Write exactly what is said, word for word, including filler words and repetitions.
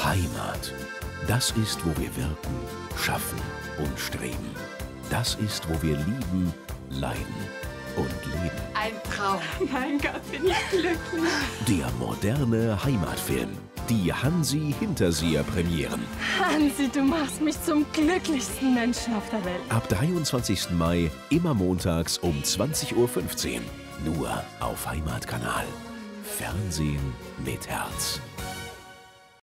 Heimat. Das ist, wo wir wirken, schaffen und streben. Das ist, wo wir lieben, leiden und leben. Ein Traum. Mein Gott, bin ich glücklich. Der moderne Heimatfilm. Die Hansi-Hinterseher Premieren. Hansi, du machst mich zum glücklichsten Menschen auf der Welt. Ab dreiundzwanzigsten Mai, immer montags um zwanzig Uhr fünfzehn. Nur auf Heimatkanal. Fernsehen mit Herz.